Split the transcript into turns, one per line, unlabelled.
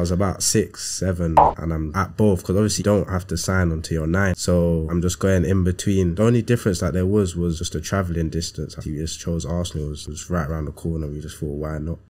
was about 6, 7, and I'm at both, because obviously you don't have to sign until you're 9. So I'm just going in between. The only difference that there was just the travelling distance. We just chose Arsenal. It was right around the corner. We just thought, why not?